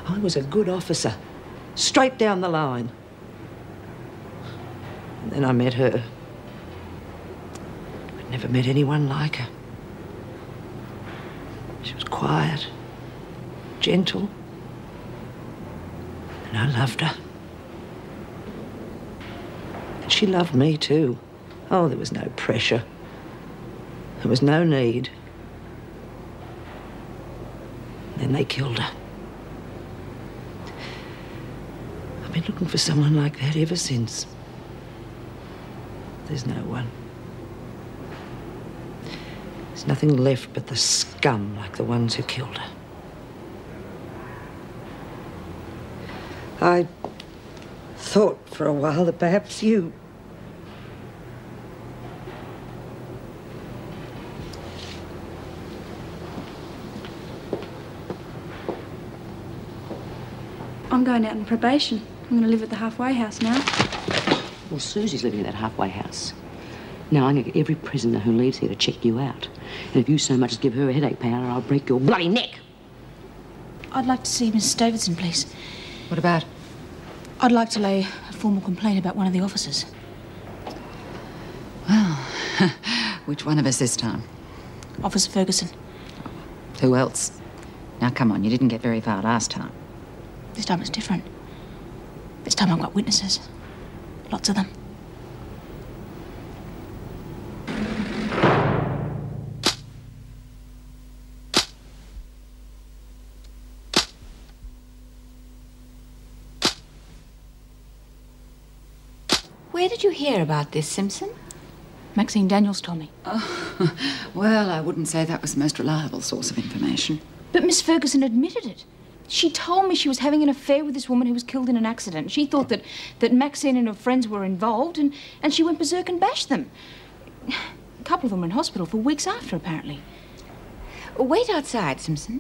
I was a good officer, straight down the line. And then I met her. I'd never met anyone like her. She was quiet, gentle, and I loved her. And she loved me too. Oh, there was no pressure. There was no need. Then they killed her. I've been looking for someone like that ever since. There's no one. There's nothing left but the scum like the ones who killed her. I thought for a while that perhaps you... I'm going out on probation. I'm going to live at the halfway house now. Well, Susie's living at that halfway house. Now, I'm going to get every prisoner who leaves here to check you out. And if you so much as give her a headache powder, I'll break your bloody neck. I'd like to see Mrs. Davidson, please. What about? I'd like to lay a formal complaint about one of the officers. Well, which one of us this time? Officer Ferguson. Who else? Now, come on, you didn't get very far last time. This time it's different. This time I've got witnesses. Lots of them. Where did you hear about this, Simpson? Maxine Daniels told me. Oh, well, I wouldn't say that was the most reliable source of information. But Miss Ferguson admitted it. She told me she was having an affair with this woman who was killed in an accident. She thought that Maxine and her friends were involved, and she went berserk and bashed them. A couple of them were in hospital for weeks after, apparently. Wait outside, Simpson.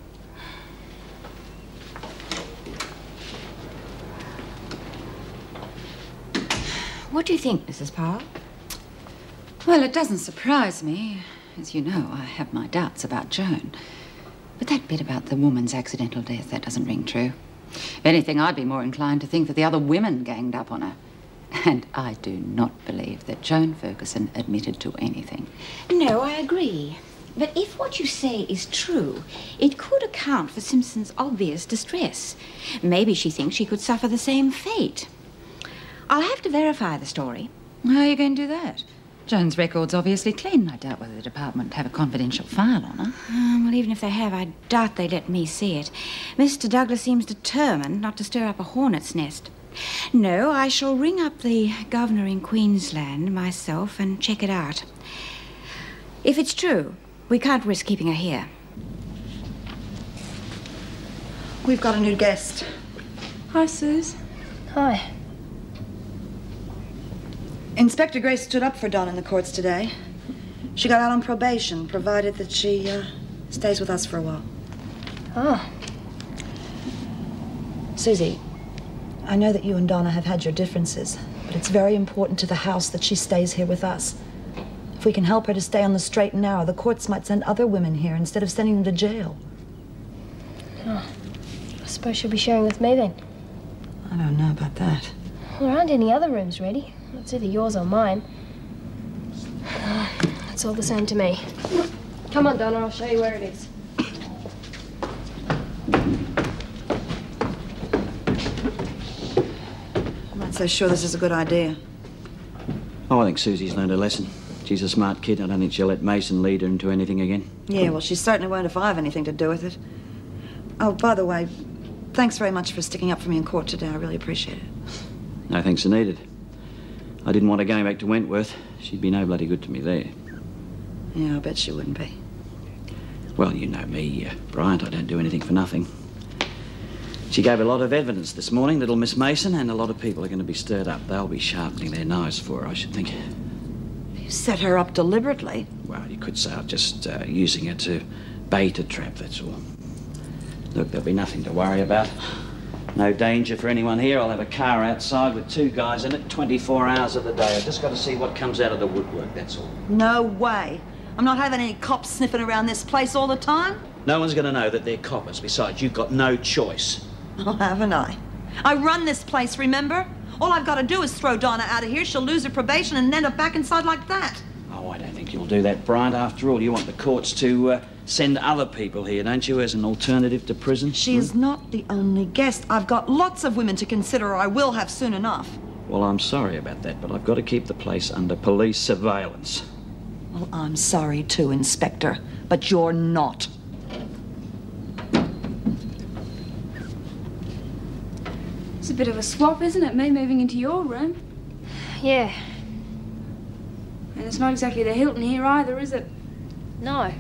What do you think, Mrs. Powell? Well, it doesn't surprise me. As you know, I have my doubts about Joan. But that bit about the woman's accidental death, that doesn't ring true. If anything, I'd be more inclined to think that the other women ganged up on her. And I do not believe that Joan Ferguson admitted to anything. No, I agree. But if what you say is true, it could account for Simpson's obvious distress. Maybe she thinks she could suffer the same fate. I'll have to verify the story. How are you going to do that? Joan's record's obviously clean. I doubt whether the department have a confidential file on her. Well, even if they have, I doubt they'd let me see it. Mr. Douglas seems determined not to stir up a hornet's nest. No, I shall ring up the governor in Queensland myself and check it out. If it's true, we can't risk keeping her here. We've got a new guest. Hi, Suze. Hi. Inspector Grace stood up for Donna in the courts today. She got out on probation, provided that she stays with us for a while. Oh. Susie, I know that you and Donna have had your differences, but it's very important to the house that she stays here with us. If we can help her to stay on the straight and narrow, the courts might send other women here instead of sending them to jail. Oh, I suppose she'll be sharing with me then. I don't know about that. There aren't any other rooms ready. It's either yours or mine. It's all the same to me. Come on, Donna, I'll show you where it is. I'm not so sure this is a good idea. Oh, I think Susie's learned a lesson. She's a smart kid. I don't think she'll let Mason lead her into anything again. Yeah, well, she certainly won't if I have anything to do with it. Oh, by the way, thanks very much for sticking up for me in court today. I really appreciate it. No thanks are needed. I didn't want her going back to Wentworth. She'd be no bloody good to me there. Yeah, I bet she wouldn't be. Well, you know me, Bryant. I don't do anything for nothing. She gave a lot of evidence this morning, little Miss Mason, and a lot of people are going to be stirred up. They'll be sharpening their knives for her, I should think. You set her up deliberately. Well, you could say I'm just using her to bait a trap, that's all. Look, there'll be nothing to worry about. No danger for anyone here. I'll have a car outside with 2 guys in it 24 hours of the day. I've just got to see what comes out of the woodwork, that's all. No way. I'm not having any cops sniffing around this place all the time. No one's going to know that they're coppers. Besides, you've got no choice. Oh, haven't I? I run this place, remember? All I've got to do is throw Donna out of here. She'll lose her probation and end up back inside like that. Oh, I don't think you'll do that, Bryant. After all, you want the courts to send other people here, don't you, as an alternative to prison? She is not the only guest. I've got lots of women to consider, or I will have soon enough. Well, I'm sorry about that, but I've got to keep the place under police surveillance. Well, I'm sorry too, Inspector, but you're not. It's a bit of a swap, isn't it, me moving into your room? Yeah. And it's not exactly the Hilton here either, is it? No. I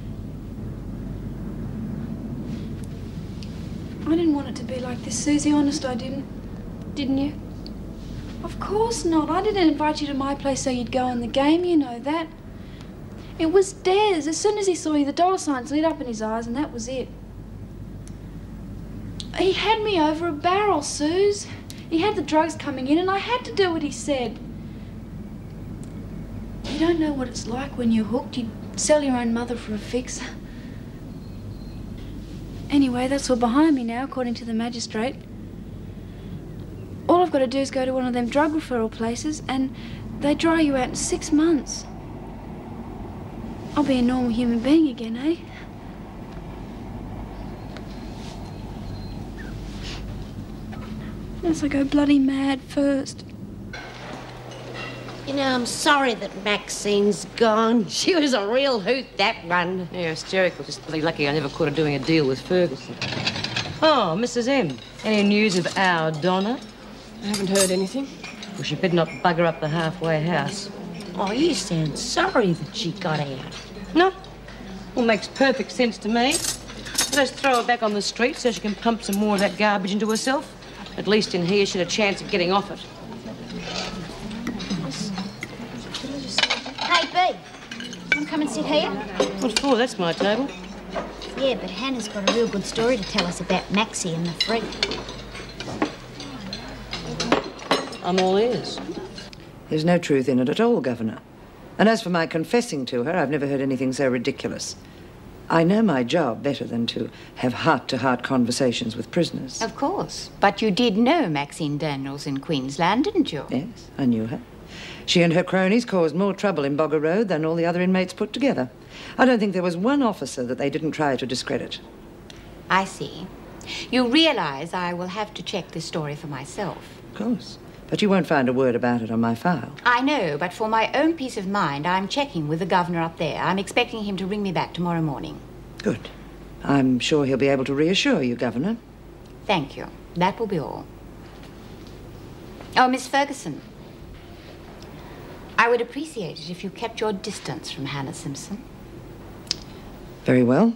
didn't want it to be like this, Susie. Honest, I didn't. Didn't you? Of course not. I didn't invite you to my place so you'd go in the game, you know that. It was Des. As soon as he saw you, the dollar signs lit up in his eyes, and that was it. He had me over a barrel, Suze. He had the drugs coming in, and I had to do what he said. You don't know what it's like when you're hooked. You'd sell your own mother for a fix. Anyway, that's all behind me now, according to the magistrate. All I've got to do is go to one of them drug referral places, and they dry you out in 6 months. I'll be a normal human being again, eh? Unless I go bloody mad first. You know, I'm sorry that Maxine's gone. She was a real hoot, that run. Yeah, hysterical. Just bloody lucky I never caught her doing a deal with Ferguson. Oh, Mrs. M. Any news of our Donna? I haven't heard anything. Well, she better not bugger up the halfway house. Oh, you sound sorry that she got out. No. Well, makes perfect sense to me. Let's throw her back on the street so she can pump some more of that garbage into herself. At least in here, she'd a chance of getting off it. Hey, B, want to come and sit here? What for? That's my table. Yeah, but Hannah's got a real good story to tell us about Maxie and the freak. I'm all ears. There's no truth in it at all, Governor. And as for my confessing to her, I've never heard anything so ridiculous. I know my job better than to have heart-to-heart conversations with prisoners. Of course. But you did know Maxine Daniels in Queensland, didn't you? Yes, I knew her. She and her cronies caused more trouble in Bogger Road than all the other inmates put together. I don't think there was one officer that they didn't try to discredit. I see. You realise I will have to check this story for myself. Of course. But you won't find a word about it on my file. I know, but for my own peace of mind, I'm checking with the governor up there. I'm expecting him to ring me back tomorrow morning. Good. I'm sure he'll be able to reassure you, Governor. Thank you. That will be all. Oh, Miss Ferguson. I would appreciate it if you kept your distance from Hannah Simpson. Very well.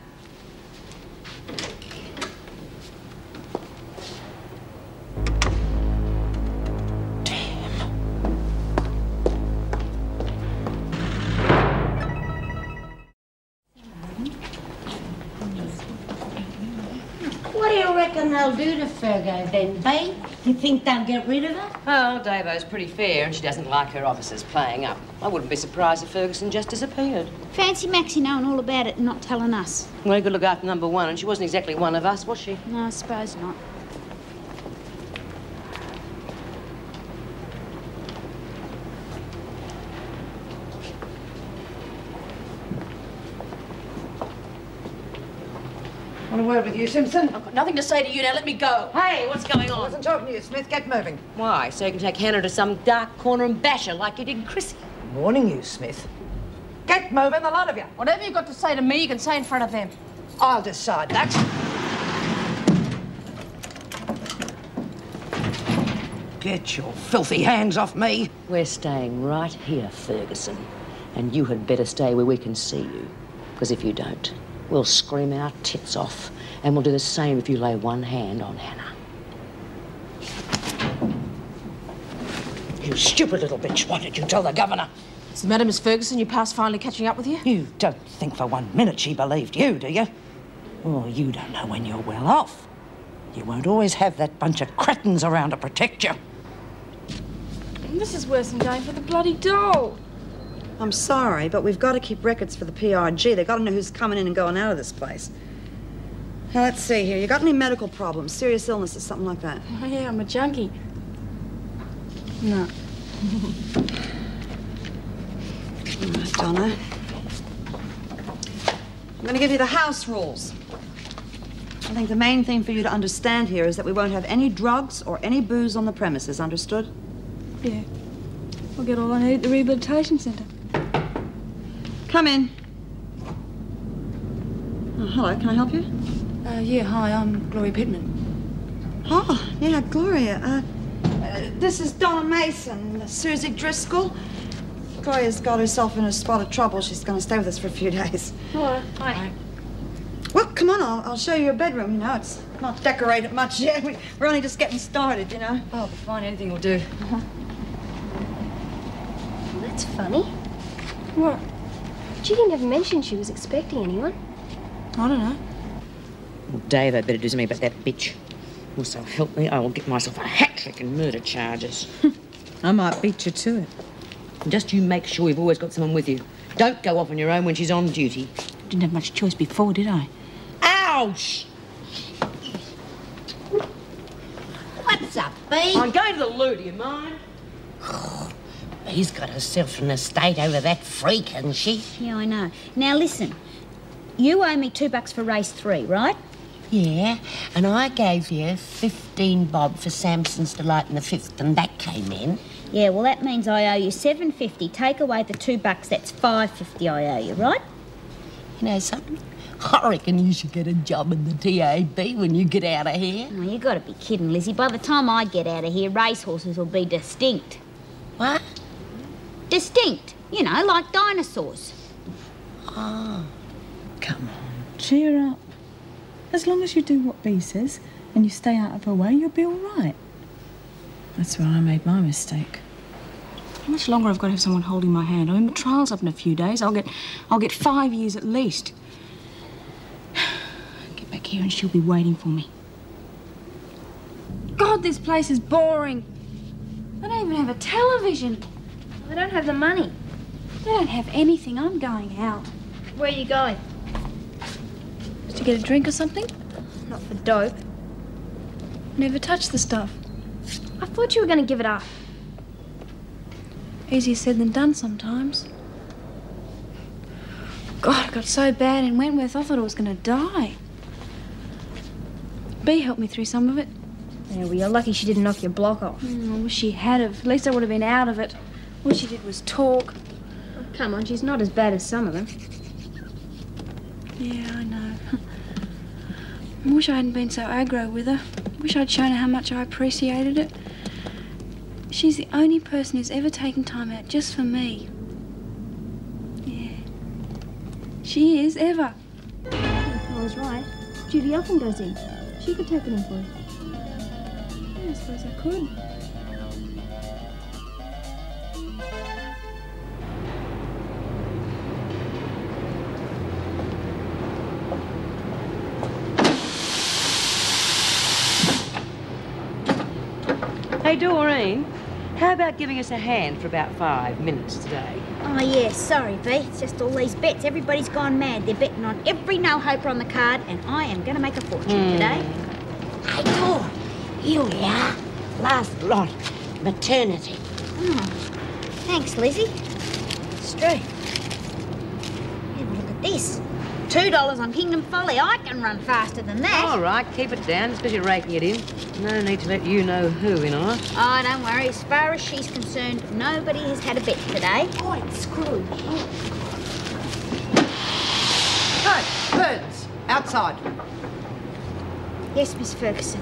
What do you reckon they'll do to Fergo then, babe? You think they'll get rid of her? Oh, Davo's pretty fair, and she doesn't like her officers playing up. I wouldn't be surprised if Ferguson just disappeared. Fancy Maxie knowing all about it and not telling us. Well, you could look after number one, and she wasn't exactly one of us, was she? No, I suppose not. Want a word with you, Simpson? I've got nothing to say to you now. Let me go. Hey, what's going on? I wasn't talking to you, Smith. Get moving. Why? So you can take Hannah to some dark corner and bash her like you did Chrissie. Warning you, Smith. Get moving, the lot of you. Whatever you've got to say to me, you can say in front of them. I'll decide that. Get your filthy hands off me. We're staying right here, Ferguson. And you had better stay where we can see you. Because if you don't, we'll scream our tits off. And we'll do the same if you lay one hand on Hannah. You stupid little bitch. Why did you tell the governor? What's the matter, Miss Ferguson? Your past finally catching up with you? You don't think for 1 minute she believed you, do you? Oh, you don't know when you're well off. You won't always have that bunch of cretins around to protect you. This is worse than going for the bloody doll. I'm sorry, but we've got to keep records for the PRG. They've got to know who's coming in and going out of this place. Now, let's see here. You got any medical problems, serious illnesses, something like that? Oh, yeah, I'm a junkie. No. All right, Donna. I'm going to give you the house rules. I think the main thing for you to understand here is that we won't have any drugs or any booze on the premises, understood? Yeah. I'll get all I need at the rehabilitation centre. Come in. Oh, hello, can I help you? Yeah, hi, I'm Gloria Pittman. Oh, yeah, Gloria. This is Donna Mason, Susie Driscoll. Gloria's got herself in a spot of trouble. She's going to stay with us for a few days. Hello. Hi. Well, come on, I'll show you your bedroom. You know, it's not decorated much yet. We're only just getting started, you know. Oh, fine, anything will do. Well, that's funny. What? Judy never mentioned she was expecting anyone. I don't know. Well, Dave, I'd better do something about that bitch. Also, help me, I will get myself a hat-trick in murder charges. I might beat you to it. And just you make sure you've always got someone with you. Don't go off on your own when she's on duty. Didn't have much choice before, did I? Ouch! What's up, Bee? I'm going to the loo, do you mind? Bee's got herself an estate over that freak, hasn't she? Yeah, I know. Now, listen. You owe me $2 for race 3, right? Yeah, and I gave you 15 bob for Samson's Delight in the 5th, and that came in. Yeah, well, that means I owe you $7.50. Take away the $2, that's $5.50 I owe you, right? You know something? I reckon you should get a job in the TAB when you get out of here. Oh, you got to be kidding, Lizzie. By the time I get out of here, racehorses will be distinct. What? Distinct. You know, like dinosaurs. Oh. Come on, cheer up. As long as you do what Bee says and you stay out of her way, you'll be all right. That's where I made my mistake. How much longer I've got to have someone holding my hand? I mean, the trial's up in a few days. I'll get 5 years at least. Get back here and she'll be waiting for me. God, this place is boring. They don't even have a television. They don't have the money. They don't have anything. I'm going out. Where are you going? To get a drink or something? Not for dope. Never touched the stuff. I thought you were going to give it up. Easier said than done sometimes. God, it got so bad in Wentworth, I thought I was going to die. Bee helped me through some of it. Yeah, well, you're lucky she didn't knock your block off. I wish she had have. At least I would have been out of it. All she did was talk. Oh, come on, she's not as bad as some of them. Yeah, I know. I wish I hadn't been so aggro with her. I wish I'd shown her how much I appreciated it. She's the only person who's ever taken time out just for me. Yeah. She is, ever. I was right. Judy often goes in. She could take it in for you. Yeah, I suppose I could. Hey, Doreen, how about giving us a hand for about 5 minutes today? Oh, yeah, sorry, V. It's just all these bets. Everybody's gone mad. They're betting on every no-hoper on the card, and I am going to make a fortune today. Hey, Dor, here we are. Last lot. Maternity. Oh, thanks, Lizzie. It's true. Yeah, well, look at this. $2 on Kingdom Folly. I can run faster than that. All right, keep it down, especially raking it in. No need to let you know who in on it. Oh, don't worry. As far as she's concerned, nobody has had a bet today. Oh, it's screwed. Hey, Birds, outside. Yes, Miss Ferguson.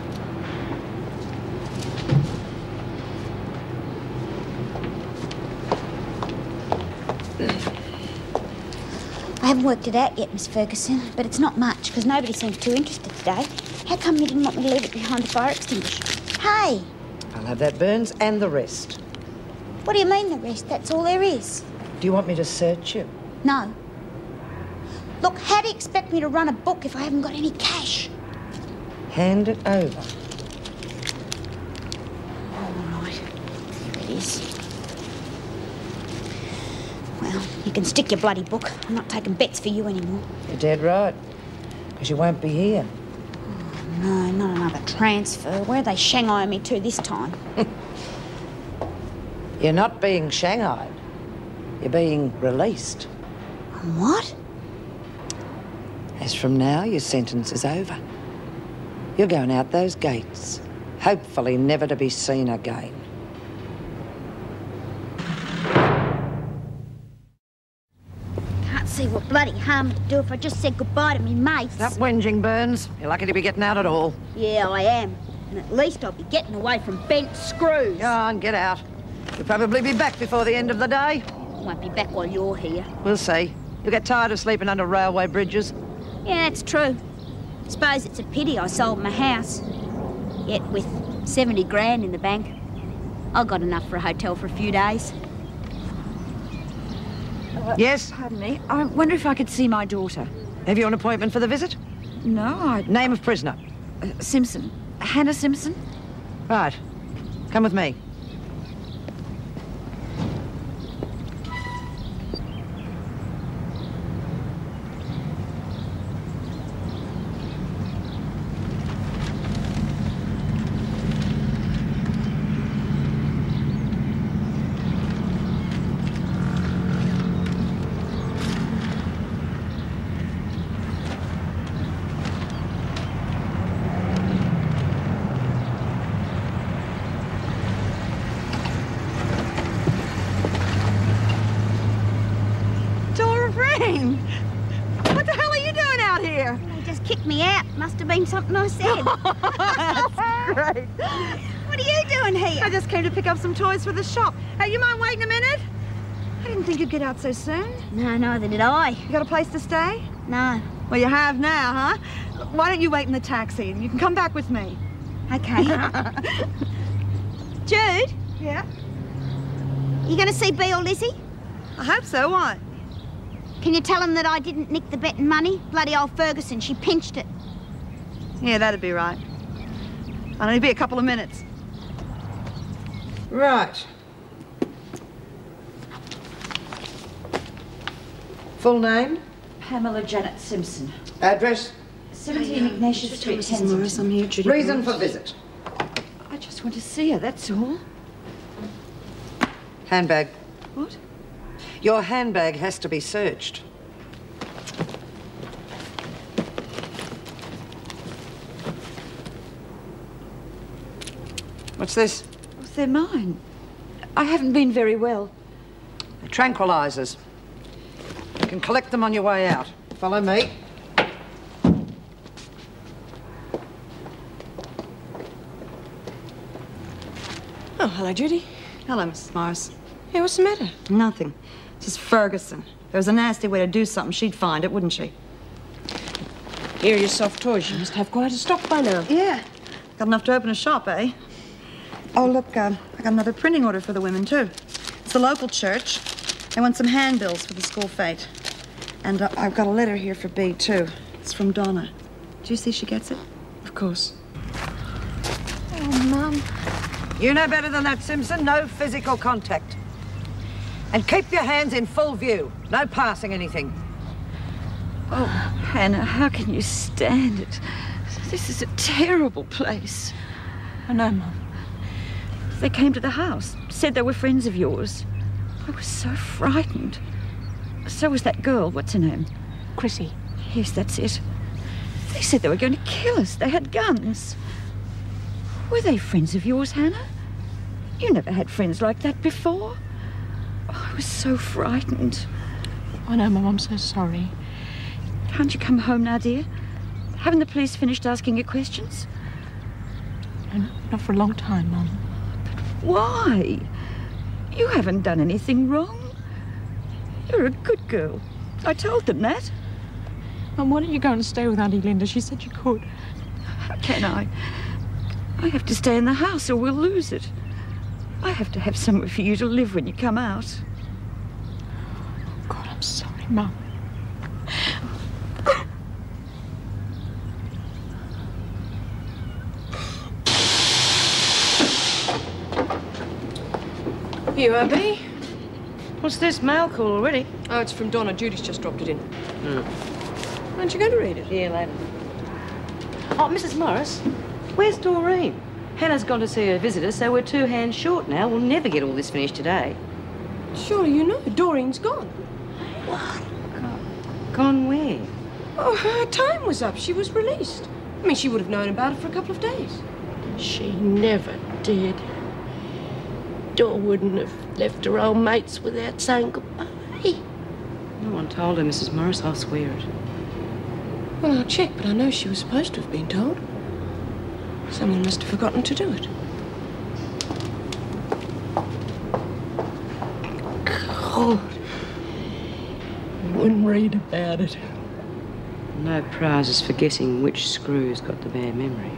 I haven't worked it out yet, Miss Ferguson, but it's not much, because nobody seems too interested today. How come you didn't want me to leave it behind the fire extinguisher? Hey! I'll have that, Burns, and the rest. What do you mean, the rest? That's all there is. Do you want me to search you? No. Look, how do you expect me to run a book if I haven't got any cash? Hand it over. All right. Here it is. Well, you can stick your bloody book. I'm not taking bets for you anymore. You're dead right. Because you won't be here. Oh, no, not another transfer. Where are they shanghaiing me to this time? You're not being shanghaied. You're being released. What? As from now, your sentence is over. You're going out those gates, hopefully never to be seen again. Can't see what bloody harm it'd do if I just said goodbye to me mates. Stop whinging, Burns. You're lucky to be getting out at all. Yeah, I am. And at least I'll be getting away from bent screws. Go on, get out. You'll probably be back before the end of the day. I won't be back while you're here. We'll see. You'll get tired of sleeping under railway bridges. Yeah, that's true. Suppose it's a pity I sold my house. Yet with 70 grand in the bank, I got enough for a hotel for a few days. Yes? Pardon me. I wonder if I could see my daughter. Have you an appointment for the visit? No, I... Name of prisoner? Simpson. Hannah Simpson? Right. Come with me. What the hell are you doing out here? They just kicked me out. Must have been something I said. That's great. What are you doing here? I just came to pick up some toys for the shop. Hey, you mind waiting a minute? I didn't think you'd get out so soon. No, neither did I. You got a place to stay? No. Well, you have now, huh? Why don't you wait in the taxi? You can come back with me. Okay. Jude? Yeah? You going to see Bea or Lizzie? I hope so. What? Can you tell them that I didn't nick the betting money? Bloody old Ferguson, she pinched it. Yeah, that'd be right. I'll only be a couple of minutes. Right. Full name? Pamela Janet Simpson. Address? 17 Ignatius Street, Mrs. Morris, I'm here, Judy. Reason for visit? I just want to see her, that's all. Handbag. What? Your handbag has to be searched. What's this? Oh, they're mine. I haven't been very well. They're tranquilizers. You can collect them on your way out. Follow me. Oh, hello, Judy. Hello, Mrs. Morris. Hey, what's the matter? Nothing. Just Ferguson. If there was a nasty way to do something, she'd find it, wouldn't she? Here are your soft toys. You must have quite a stock by now. Yeah. Got enough to open a shop, eh? Oh, look, I got another printing order for the women, too. It's the local church. They want some handbills for the school fete. And I've got a letter here for Bea, too. It's from Donna. Do you see she gets it? Of course. Oh, Mum. You know better than that, Simpson. No physical contact. And keep your hands in full view. No passing anything. Oh, Hannah, how can you stand it? This is a terrible place. I know, Mum. They came to the house, said they were friends of yours. I was so frightened. So was that girl. What's her name? Chrissie. Yes, that's it. They said they were going to kill us. They had guns. Were they friends of yours, Hannah? You never had friends like that before. Oh, I was so frightened. I know, Mum. I'm so sorry. Can't you come home now, dear? Haven't the police finished asking you questions? No, not for a long time, Mum. But why? You haven't done anything wrong. You're a good girl. I told them that. Mum, why don't you go and stay with Auntie Linda? She said you could. How can I? I have to stay in the house or we'll lose it. I have to have somewhere for you to live when you come out. Oh, God, I'm sorry, Mum. You are, Bea? What's this? Mail call already? Oh, it's from Donna. Judy's just dropped it in. Hmm. Aren't you going to read it? Yeah, later. Oh, Mrs. Morris, where's Doreen? Hannah's gone to see her visitor, so we're 2 hands short now. We'll never get all this finished today. Surely you know Doreen's gone. What? Gone where? Oh, her time was up. She was released. I mean, she would have known about it for a couple of days. She never did. Dor wouldn't have left her old mates without saying goodbye. No one told her, Mrs. Morris, I'll swear it. Well, I'll check, but I know she was supposed to have been told. Someone must have forgotten to do it. God. You wouldn't read about it. No prizes for guessing which screw's got the bad memory.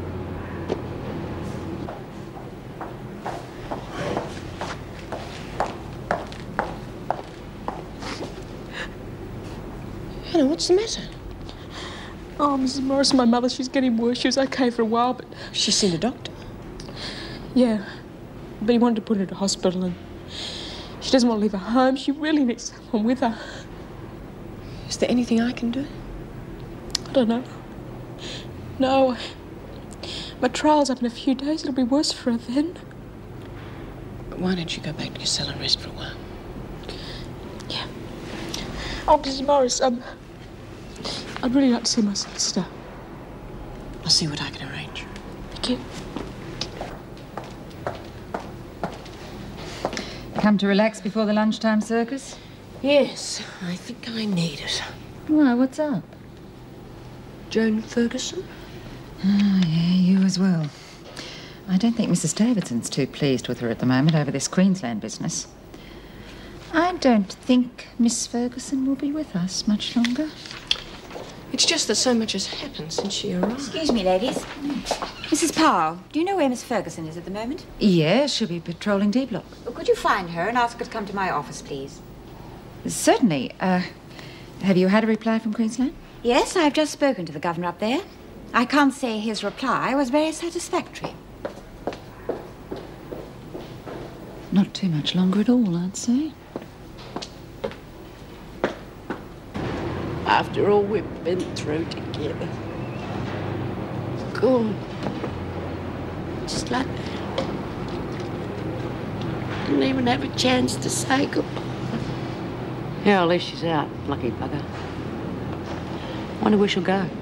Hannah, what's the matter? Oh, Mrs. Morris, my mother, she's getting worse. She was okay for a while, but... She's seen a doctor? Yeah, but he wanted to put her to hospital and she doesn't want to leave her home. She really needs someone with her. Is there anything I can do? I don't know. No. My trial's up in a few days. It'll be worse for her then. Why don't you go back to your cell and rest for a while? Yeah. Oh, Mrs. Morris, I'd really like to see my sister. I'll see what I can arrange. Thank you. Come to relax before the lunchtime circus? Yes, I think I need it. Why, what's up? Joan Ferguson? Oh, yeah, you as well. I don't think Mrs. Davidson's too pleased with her at the moment over this Queensland business. I don't think Miss Ferguson will be with us much longer. It's just that so much has happened since she arrived. Excuse me, ladies. Mrs. Powell, do you know where Miss Ferguson is at the moment? Yes, she'll be patrolling D Block. Well, could you find her and ask her to come to my office, please? Certainly. Have you had a reply from Queensland? Yes, I've just spoken to the governor up there. I can't say his reply was very satisfactory. Not too much longer at all, I'd say. After all we've been through together. Gone. Just like that. Didn't even have a chance to say goodbye. Yeah, at least she's out. Lucky bugger. Wonder where she'll go.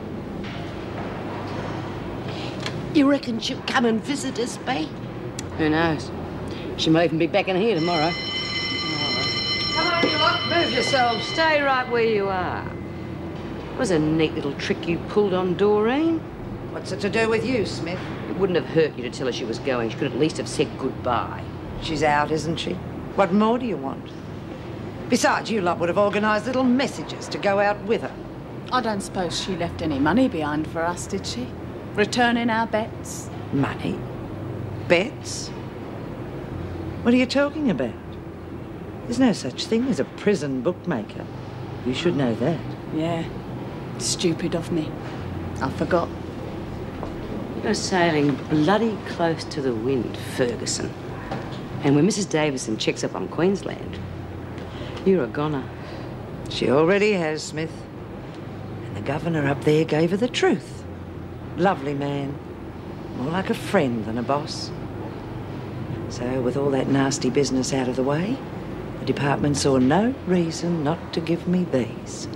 You reckon she'll come and visit us, Bea? Who knows? She may even be back in here tomorrow. Come on, you lot. Move yourselves. Stay right where you are. It was a neat little trick you pulled on Doreen. What's it to do with you, Smith? It wouldn't have hurt you to tell her she was going. She could at least have said goodbye. She's out, isn't she? What more do you want? Besides, you lot would have organised little messages to go out with her. I don't suppose she left any money behind for us, did she? Returning our bets? Money? Bets? What are you talking about? There's no such thing as a prison bookmaker. You should know that. Yeah. Stupid of me. I forgot. You're sailing bloody close to the wind, Ferguson. And when Mrs. Davidson checks up on Queensland, you're a goner. She already has, Smith. And the governor up there gave her the truth. Lovely man. More like a friend than a boss. So, with all that nasty business out of the way, the department saw no reason not to give me these.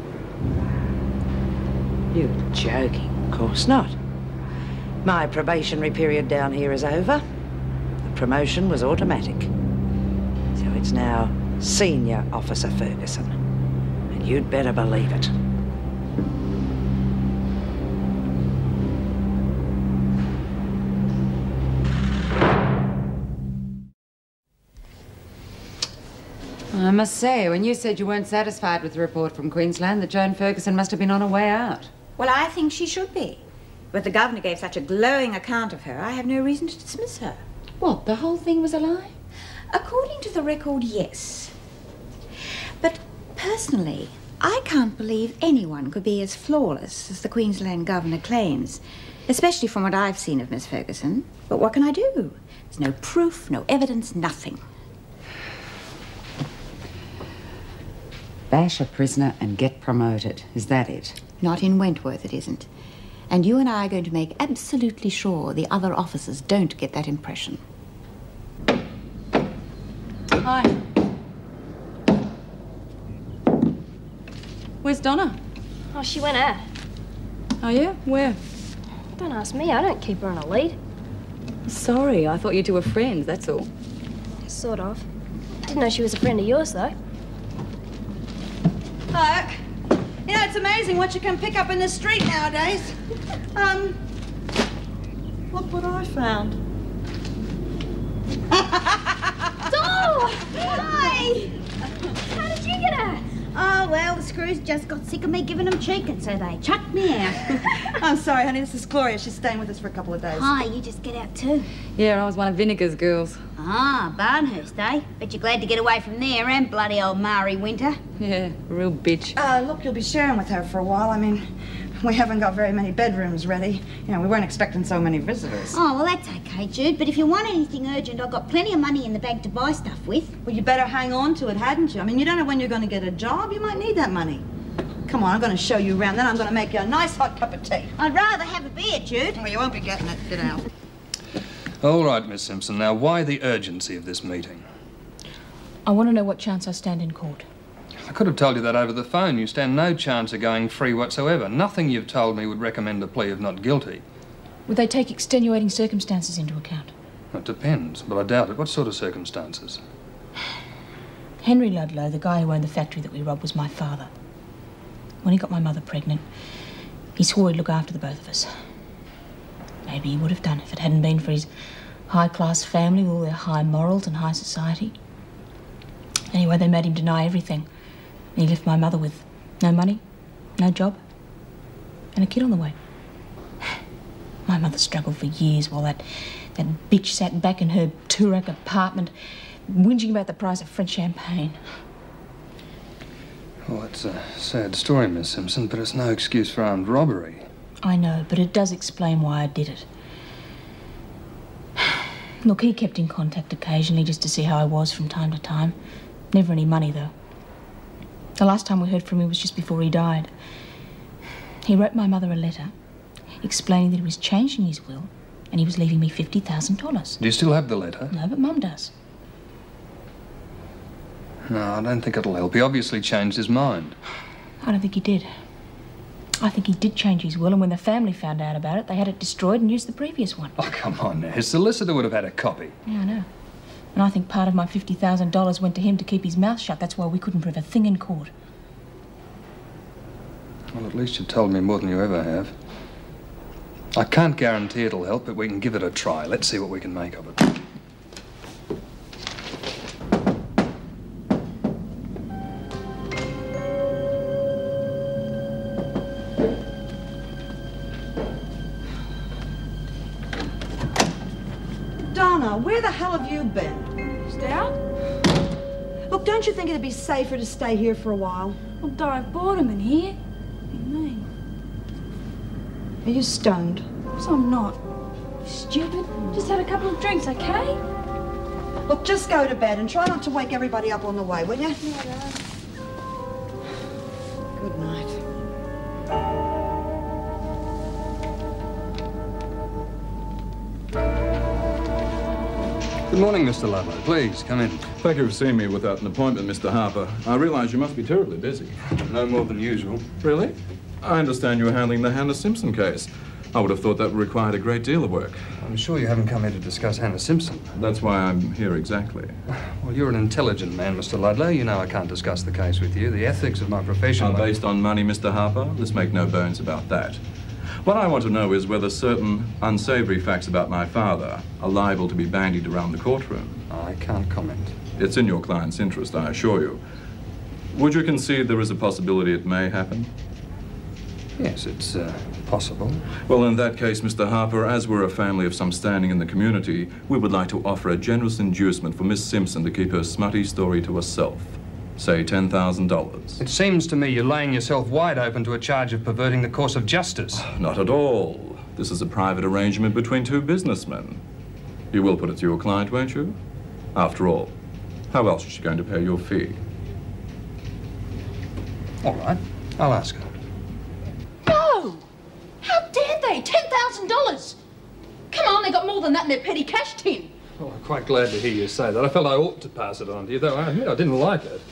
You're joking. Of course not. My probationary period down here is over. The promotion was automatic. So it's now Senior Officer Ferguson. And you'd better believe it. I must say, when you said you weren't satisfied with the report from Queensland, that Joan Ferguson must have been on her way out. Well, I think she should be. But the governor gave such a glowing account of her, I have no reason to dismiss her. What, the whole thing was a lie? According to the record, yes. But personally, I can't believe anyone could be as flawless as the Queensland governor claims, especially from what I've seen of Miss Ferguson. But what can I do? There's no proof, no evidence, nothing. Bash a prisoner and get promoted. Is that it? Not in Wentworth, it isn't. And you and I are going to make absolutely sure the other officers don't get that impression. Hi. Where's Donna? Oh, she went out. Oh, yeah? Where? Don't ask me. I don't keep her on a lead. Sorry, I thought you two were friends, that's all. Sort of. Didn't know she was a friend of yours, though. Look, you know, it's amazing what you can pick up in the street nowadays. Look what I found. Oh, hi! How did you get her? Oh, well, the screws just got sick of me giving them cheek, and so they chucked me out. I'm sorry, honey, this is Gloria. She's staying with us for a couple of days. Hi, you just get out too? Yeah, I was one of Vinegar's girls. Ah, Barnhurst, eh? Bet you're glad to get away from there, and bloody old Mari Winter. Yeah, real bitch. Look, you'll be sharing with her for a while. I mean, we haven't got very many bedrooms ready. You know, we weren't expecting so many visitors. Oh, well, that's okay, Jude. But if you want anything urgent, I've got plenty of money in the bag to buy stuff with. Well, you better hang on to it, hadn't you? I mean, you don't know when you're going to get a job. You might need that money. Come on, I'm going to show you around. Then I'm going to make you a nice hot cup of tea. I'd rather have a beer, Jude. Well, you won't be getting it. Get out. All right, Miss Simpson. Now, why the urgency of this meeting? I want to know what chance I stand in court. I could have told you that over the phone. You stand no chance of going free whatsoever. Nothing you've told me would recommend a plea of not guilty. Would they take extenuating circumstances into account? It depends, but I doubt it. What sort of circumstances? Henry Ludlow, the guy who owned the factory that we robbed, was my father. When he got my mother pregnant, he swore he'd look after the both of us. Maybe he would have done if it hadn't been for his high-class family with all their high morals and high society. Anyway, they made him deny everything. And he left my mother with no money, no job, and a kid on the way. My mother struggled for years while that bitch sat back in her two-rack apartment whinging about the price of French champagne. Well, it's a sad story, Miss Simpson, but it's no excuse for armed robbery. I know, but it does explain why I did it. Look, he kept in contact occasionally just to see how I was from time to time. Never any money, though. The last time we heard from him was just before he died. He wrote my mother a letter explaining that he was changing his will and he was leaving me $50,000. Do you still have the letter? No, but Mum does. No, I don't think it'll help. He obviously changed his mind. I don't think he did. I think he did change his will, and when the family found out about it, they had it destroyed and used the previous one. Oh, come on now. His solicitor would have had a copy. Yeah, I know. And I think part of my $50,000 went to him to keep his mouth shut. That's why we couldn't prove a thing in court. Well, at least you've told me more than you ever have. I can't guarantee it'll help, but we can give it a try. Let's see what we can make of it. Donna, where the hell have you been? Stay out? Look, don't you think it'd be safer to stay here for a while? Well, I've brought him in here. What do you mean? Are you stoned? So I'm not. Stupid. Just had a couple of drinks, okay? Look, just go to bed and try not to wake everybody up on the way, will you? Good night. Good morning, Mr. Ludlow. Please, come in. Thank you for seeing me without an appointment, Mr. Harper. I realise you must be terribly busy. No more than usual. Really? I understand you were handling the Hannah Simpson case. I would have thought that required a great deal of work. I'm sure you haven't come here to discuss Hannah Simpson. That's why I'm here exactly. Well, you're an intelligent man, Mr. Ludlow. You know I can't discuss the case with you. The ethics of my profession are based on money, Mr. Harper. Let's make no bones about that. What I want to know is whether certain unsavoury facts about my father are liable to be bandied around the courtroom. I can't comment. It's in your client's interest, I assure you. Would you concede there is a possibility it may happen? Yes, it's possible. Well, in that case, Mr. Harper, as we're a family of some standing in the community, we would like to offer a generous inducement for Miss Simpson to keep her smutty story to herself. Say $10,000. It seems to me you're laying yourself wide open to a charge of perverting the course of justice. Not at all. This is a private arrangement between two businessmen. You will put it to your client, won't you? After all, how else is she going to pay your fee? All right. I'll ask her. No! How dare more than that in their petty cash tin. Well, I'm quite glad to hear you say that. I felt I ought to pass it on to you, though I admit I didn't like it.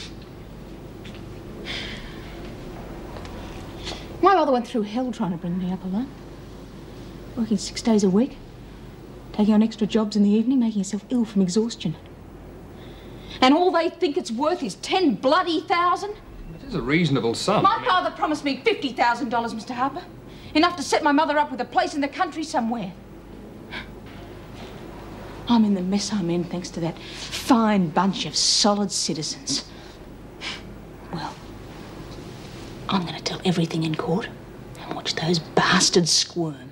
My mother went through hell trying to bring me up alone. Working 6 days a week, taking on extra jobs in the evening, making herself ill from exhaustion. And all they think it's worth is 10 bloody thousand. It is a reasonable sum. My father promised me $50,000, Mr. Harper. Enough to set my mother up with a place in the country somewhere. I'm in the mess I'm in thanks to that fine bunch of solid citizens. Well, I'm going to tell everything in court and watch those bastards squirm.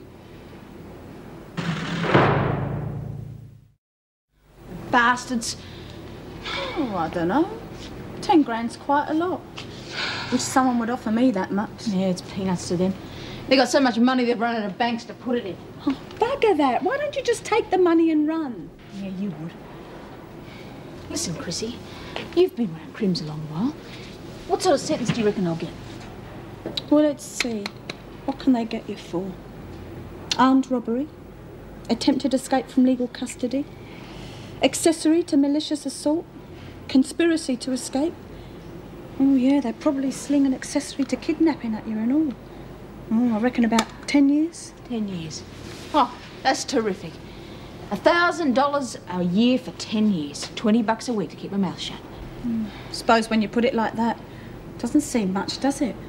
Bastards. Oh, I don't know. 10 grand's quite a lot. Wish someone would offer me that much. Yeah, it's peanuts to them. They got so much money they've run out of banks to put it in. Oh, bugger that. Why don't you just take the money and run? Yeah, you would. Listen, Chrissie, you've been around Crims a long while. What sort of sentence do you reckon I'll get? Well, let's see. What can they get you for? Armed robbery? Attempted escape from legal custody? Accessory to malicious assault? Conspiracy to escape? Oh, yeah, they'd probably sling an accessory to kidnapping at you and all. Oh, I reckon about 10 years. 10 years. Oh, that's terrific. $1,000 a year for 10 years. $20 a week to keep my mouth shut. Suppose when you put it like that, doesn't seem much, does it?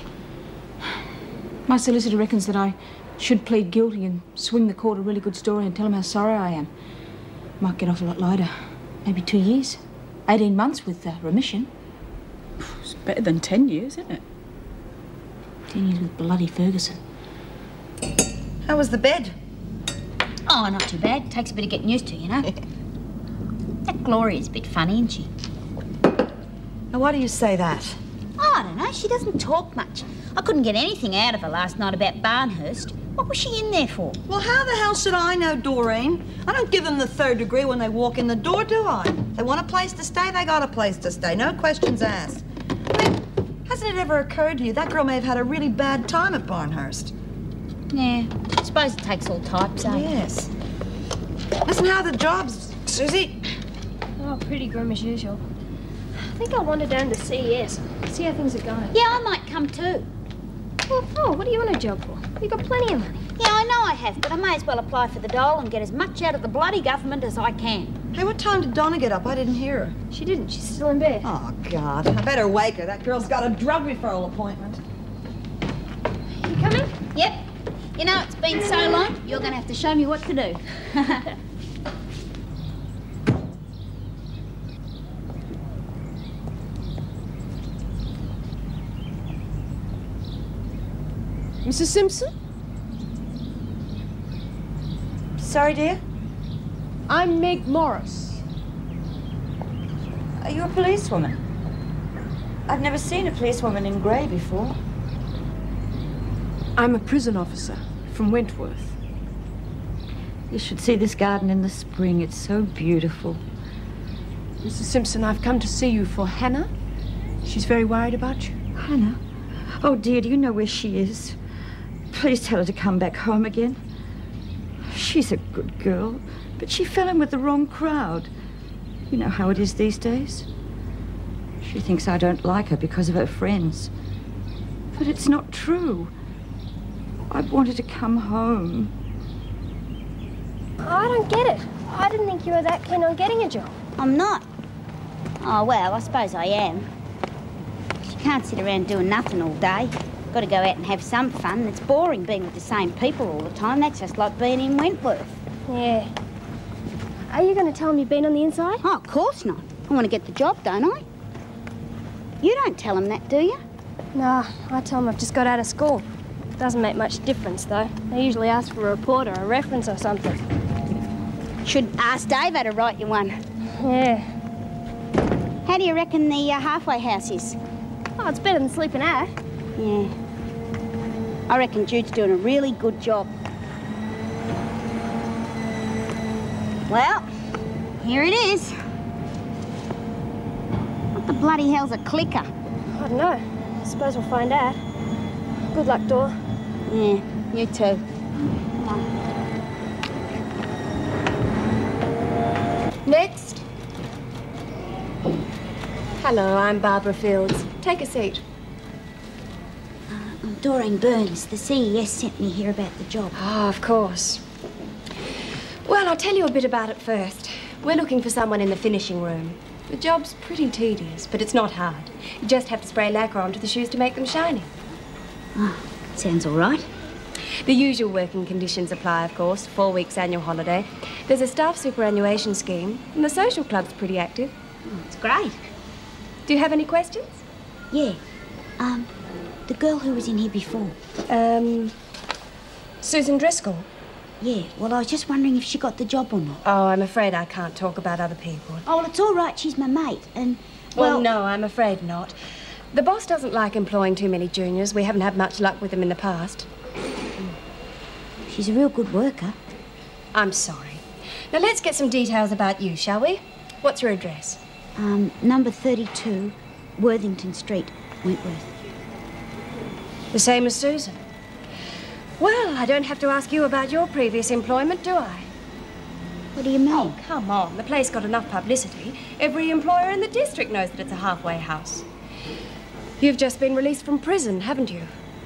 My solicitor reckons that I should plead guilty and swing the court a really good story and tell them how sorry I am. Might get off a lot lighter. Maybe 2 years. 18 months with remission. It's better than 10 years, isn't it? 10 years with bloody Ferguson. How was the bed? Oh, not too bad. Takes a bit of getting used to, you know. That Gloria's a bit funny, isn't she? Now, why do you say that? Oh, I don't know. She doesn't talk much. I couldn't get anything out of her last night about Barnhurst. What was she in there for? Well, how the hell should I know, Doreen? I don't give them the third degree when they walk in the door, do I? They want a place to stay, they got a place to stay. No questions asked. I mean, hasn't it ever occurred to you that girl may have had a really bad time at Barnhurst? Yeah, I suppose it takes all types, eh? Yes. Listen, how are the jobs, Susie? Oh, pretty grim as usual. I think I'll wander down to CES, see how things are going. Yeah, I might come too. What for? What do you want a job for? You've got plenty of money. Yeah, I know I have, but I may as well apply for the dole and get as much out of the bloody government as I can. Hey, what time did Donna get up? I didn't hear her. She didn't. She's still in bed. Oh, God. I better wake her. That girl's got a drug referral appointment. You coming? Yep. You know, it's been so long, you're going to have to show me what to do. Mrs. Simpson? Sorry, dear? I'm Meg Morris. Are you a policewoman? I've never seen a policewoman in grey before. I'm a prison officer from Wentworth. You should see this garden in the spring. It's so beautiful. Mrs. Simpson, I've come to see you for Hannah. She's very worried about you. Hannah? Oh, dear, do you know where she is? Please tell her to come back home again. She's a good girl, but she fell in with the wrong crowd. You know how it is these days. She thinks I don't like her because of her friends. But it's not true. I wanted to come home. I don't get it. I didn't think you were that keen on getting a job. I'm not. Oh, well, I suppose I am. You can't sit around doing nothing all day. Got to go out and have some fun. It's boring being with the same people all the time. That's just like being in Wentworth. Yeah. Are you going to tell him you've been on the inside? Oh, of course not. I want to get the job, don't I? You don't tell him that, do you? Nah, I tell him I've just got out of school. Doesn't make much difference, though. They usually ask for a report or a reference or something. Should ask Dave how to write you one. Yeah. How do you reckon the halfway house is? Oh, it's better than sleeping out. Yeah. I reckon Jude's doing a really good job. Well, here it is. What the bloody hell's a clicker? I don't know. I suppose we'll find out. Good luck, Dor. Yeah, you too. Come on. Hello, I'm Barbara Fields. Take a seat. I'm Doreen Burns. The CES sent me here about the job. Oh, of course. Well, I'll tell you a bit about it first. We're looking for someone in the finishing room. The job's pretty tedious, but it's not hard. You just have to spray lacquer onto the shoes to make them shiny. Oh, sounds all right. The usual working conditions apply, of course. 4 weeks annual holiday. There's a staff superannuation scheme, and the social club's pretty active. Oh, it's great. Do you have any questions? Yeah. The girl who was in here before. Susan Driscoll? Yeah, well, I was just wondering if she got the job or not. Oh, I'm afraid I can't talk about other people. Oh, well, it's all right. She's my mate, and, well, no, I'm afraid not. The boss doesn't like employing too many juniors. We haven't had much luck with them in the past. She's a real good worker. I'm sorry. Now, let's get some details about you, shall we? What's your address? Number 32, Worthington Street, Wentworth. The same as Susan. Well, I don't have to ask you about your previous employment, do I? What do you mean? Oh, come on. The place got enough publicity. Every employer in the district knows that it's a halfway house. You've just been released from prison, haven't you?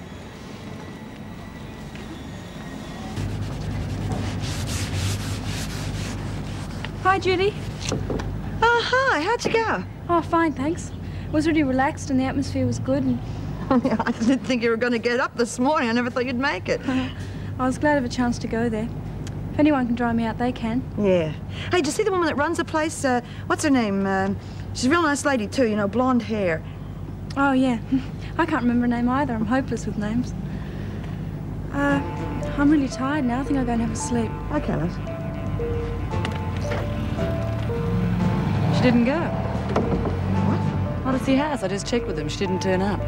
Hi, Judy. Oh, hi. How'd you go? Oh, fine, thanks. It was really relaxed and the atmosphere was good and... I didn't think you were going to get up this morning. I never thought you'd make it. I was glad of a chance to go there. If anyone can dry me out, they can. Yeah. Hey, did you see the woman that runs the place? What's her name? She's a real nice lady, too, you know, blonde hair. Oh, yeah. I can't remember a name either. I'm hopeless with names. I'm really tired now. I think I'll go and have a sleep. Okay, love. She didn't go. What? Honestly has. I just checked with them. She didn't turn up.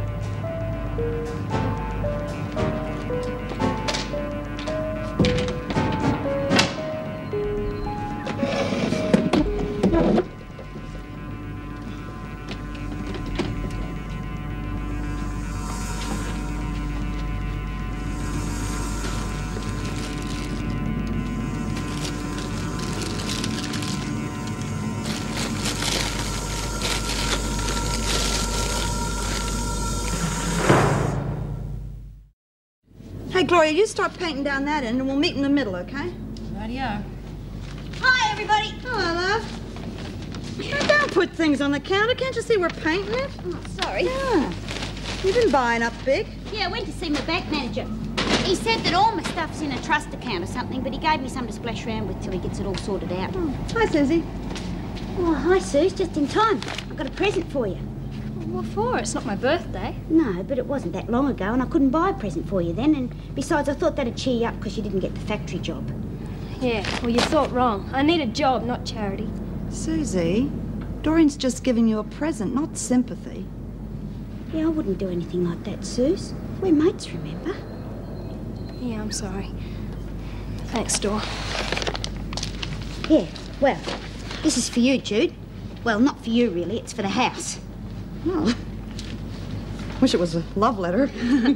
Hey, Gloria, you start painting down that end and we'll meet in the middle, okay? Rightio. Hi, everybody. Hello, love. Now, don't put things on the counter. Can't you see we're painting it? Oh, sorry. Yeah. You've been buying up big. Yeah, I went to see my bank manager. He said that all my stuff's in a trust account or something, but he gave me some to splash around with till he gets it all sorted out. Oh. Hi, Susie. Oh, hi, Suze. Just in time. I've got a present for you. What for? It's not my birthday. No, but it wasn't that long ago, and I couldn't buy a present for you then. And besides, I thought that'd cheer you up because you didn't get the factory job. Yeah, well, you thought wrong. I need a job, not charity. Susie, Doreen's just giving you a present, not sympathy. Yeah, I wouldn't do anything like that, Suze. We're mates, remember? Yeah, I'm sorry. Thanks, Dor. Yeah, well, this is for you, Jude. Well, not for you, really. It's for the house. Oh. Wish it was a love letter.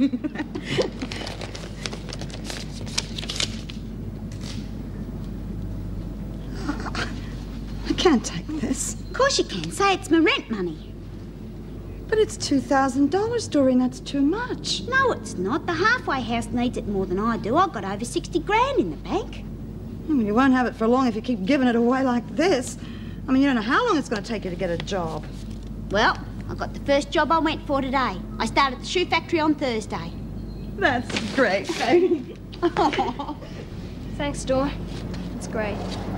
I can't take this. Of course you can. Say it's my rent money. But it's $2,000, Doreen. That's too much. No, it's not. The halfway house needs it more than I do. I've got over 60 grand in the bank. Well, you won't have it for long if you keep giving it away like this. I mean, you don't know how long it's going to take you to get a job. Well, I got the first job I went for today. I started the shoe factory on Thursday. That's great. Oh. Thanks, Dor. That's great.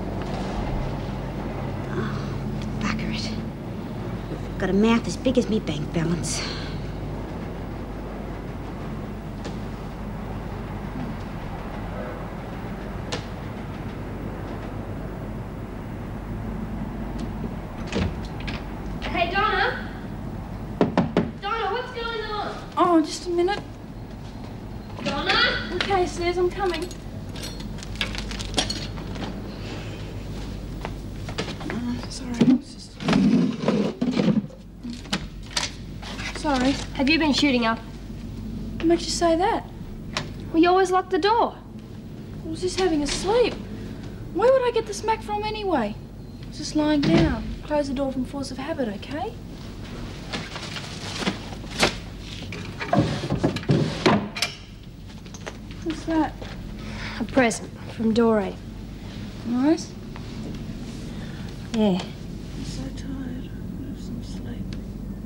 Oh, bugger it. Got a mouth as big as me bank balance. Hey, Donna. Donna, what's going on? Oh, just a minute. Donna? Okay, Suze, I'm coming. Sorry. Sorry. Have you been shooting up? What makes you say that? Well, you always lock the door. I was just having a sleep. Where would I get the smack from anyway? I was just lying down. Close the door from force of habit, okay? What's that? A present from Doreen. Nice? Yeah. I'm so tired. I'll have some sleep.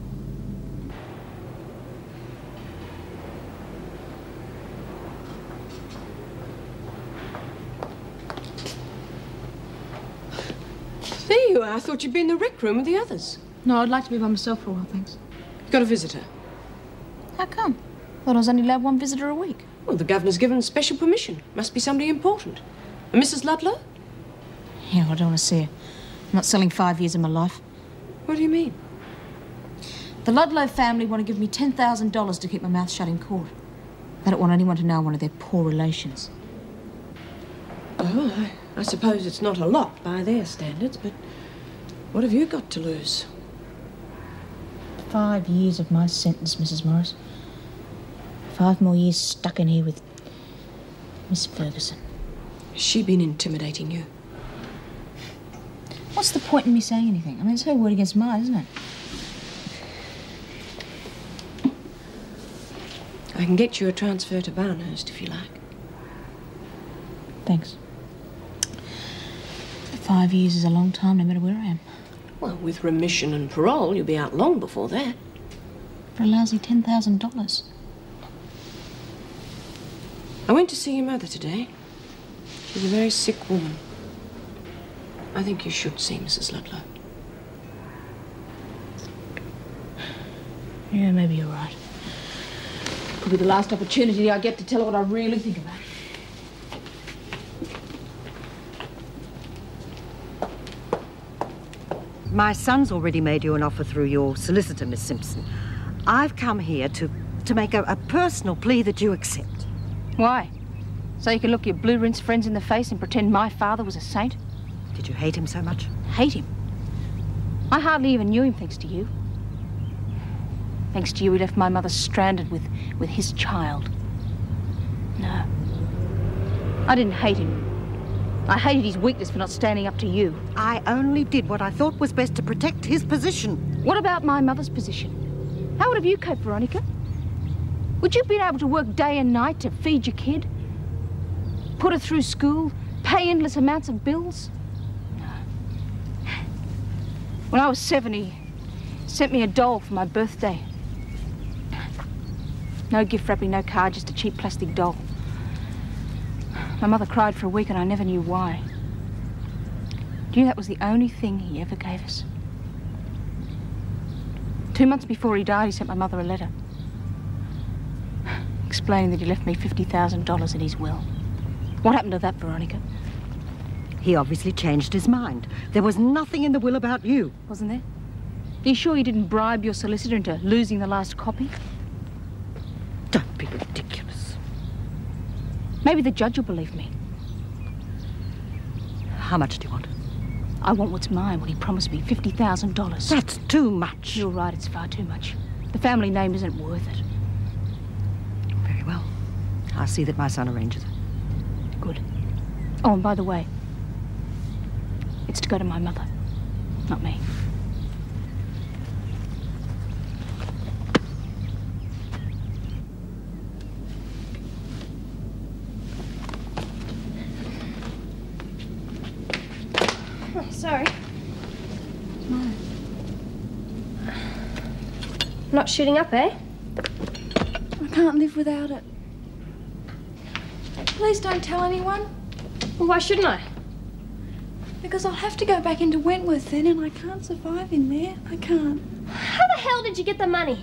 There you are. I thought you'd be in the rec room with the others. No, I'd like to be by myself for a while, thanks. You've got a visitor. How come? Thought I was only allowed one visitor a week. Well, the governor's given special permission. Must be somebody important. And Mrs. Ludlow? Yeah, I don't want to see her. I'm not selling 5 years of my life. What do you mean? The Ludlow family want to give me $10,000 to keep my mouth shut in court. They don't want anyone to know one of their poor relations. Oh, I suppose it's not a lot by their standards, but what have you got to lose? 5 years of my sentence, Mrs. Morris. 5 more years stuck in here with Miss Ferguson. Has she been intimidating you? What's the point in me saying anything? I mean, it's her word against mine, isn't it? I can get you a transfer to Barnhurst if you like. Thanks. 5 years is a long time, no matter where I am. Well, with remission and parole, you'll be out long before that. For a lousy $10,000. I went to see your mother today. She's a very sick woman. I think you should see Mrs. Ludlow. Yeah, maybe you're right. Could be the last opportunity I get to tell her what I really think about it. My son's already made you an offer through your solicitor, Miss Simpson. I've come here to make a personal plea that you accept. Why? So you can look your blue-rinsed friends in the face and pretend my father was a saint? Did you hate him so much? Hate him? I hardly even knew him, thanks to you. Thanks to you, he left my mother stranded with his child. No. I didn't hate him. I hated his weakness for not standing up to you. I only did what I thought was best to protect his position. What about my mother's position? How would have you coped, Veronica? Would you have been able to work day and night to feed your kid? Put her through school? Pay endless amounts of bills? No. When I was 7, he sent me a doll for my birthday. No gift wrapping, no card, just a cheap plastic doll. My mother cried for a week and I never knew why. Do you know that was the only thing he ever gave us? 2 months before he died, he sent my mother a letter explaining that he left me $50,000 in his will. What happened to that, Veronica? He obviously changed his mind. There was nothing in the will about you. Wasn't there? Are you sure you didn't bribe your solicitor into losing the last copy? Don't be ridiculous. Maybe the judge will believe me. How much do you want? I want what's mine, what he promised me, $50,000. That's too much. You're right, it's far too much. The family name isn't worth it. Very well. I'll see that my son arranges it. Good. Oh, and by the way, it's to go to my mother, not me. Sorry. No. Not shooting up, eh? I can't live without it. Please don't tell anyone. Well, why shouldn't I? Because I'll have to go back into Wentworth then, and I can't survive in there. I can't. How the hell did you get the money?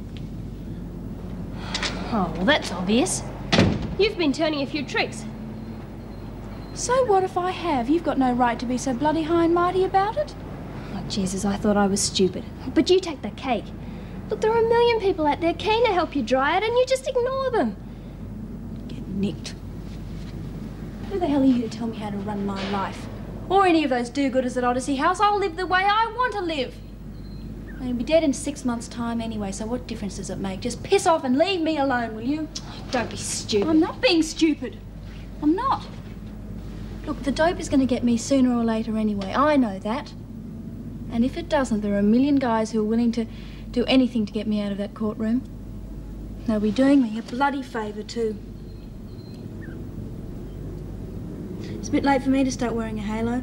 Oh, well, that's obvious. You've been turning a few tricks. So what if I have? You've got no right to be so bloody high and mighty about it. Oh, Jesus, I thought I was stupid. But you take the cake. Look, there are a million people out there keen to help you dry it, and you just ignore them. Get nicked. Who the hell are you to tell me how to run my life? Or any of those do-gooders at Odyssey House? I'll live the way I want to live. I'm going to be dead in 6 months' time anyway, so what difference does it make? Just piss off and leave me alone, will you? Don't be stupid. I'm not being stupid. I'm not. Look, the dope is going to get me sooner or later anyway. I know that. And if it doesn't, there are a million guys who are willing to do anything to get me out of that courtroom. They'll be doing me a bloody favour, too. It's a bit late for me to start wearing a halo.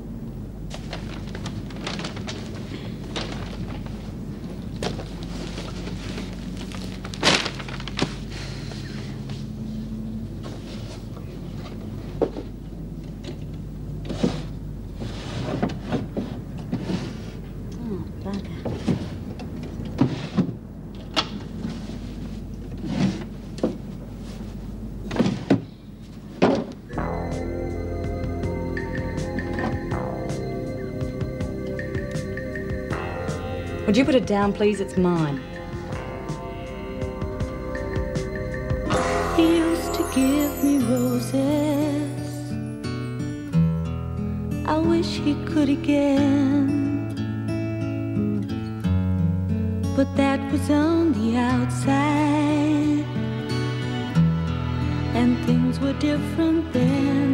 Would you put it down, please? It's mine. He used to give me roses. I wish he could again. But that was on the outside, and things were different then.